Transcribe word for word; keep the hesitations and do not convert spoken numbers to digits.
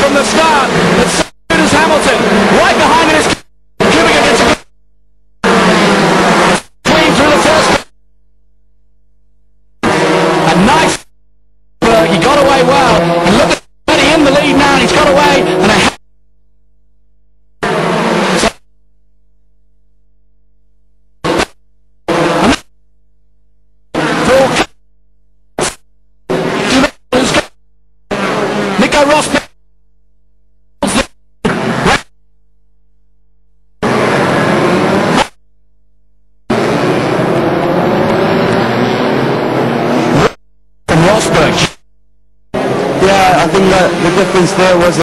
from the start. But so is Hamilton. Right behind him is Kibbigan. Gets a good clean through the first. A nice work. He got away well. And look at Eddie in the lead now. And he's got away. And a Ross Rosberg. Yeah, I think that the difference there was